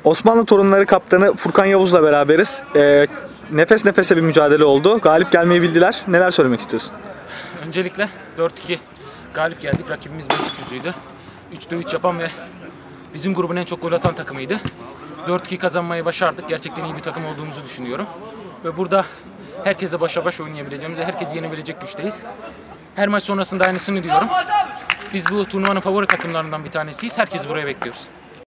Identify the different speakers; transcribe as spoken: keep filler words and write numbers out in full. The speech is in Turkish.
Speaker 1: Osmanlı Torunları kaptanı Furkan Yavuz'la beraberiz. Ee, nefes nefese bir mücadele oldu. Galip gelmeyi bildiler. Neler söylemek istiyorsun?
Speaker 2: Öncelikle dört iki galip geldik. Rakibimiz Beylikdüzü'ydü. üçte üç yapan ve bizim grubun en çok gol atan takımıydı. dört iki kazanmayı başardık. Gerçekten iyi bir takım olduğumuzu düşünüyorum. Ve burada herkesle başa baş oynayabileceğimiz, herkesi yenebilecek güçteyiz. Her maç sonrasında aynısını diyorum. Biz bu turnuvanın favori takımlarından bir tanesiyiz. Herkesi buraya bekliyoruz.